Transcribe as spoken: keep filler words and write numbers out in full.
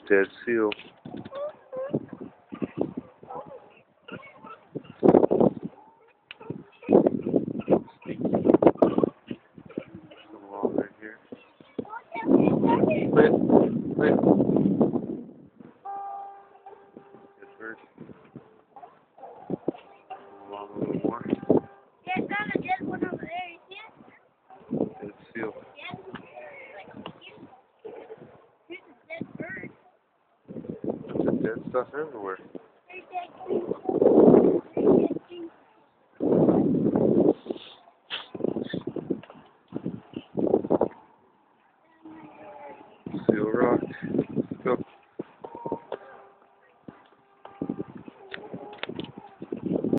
dead seal. Come along right here. Quit. Quit. Good bird. Come along a little more. Yeah, I found a dead one over there. You see it? Dead seal. Yeah. Here's a dead bird. There's dead stuff everywhere.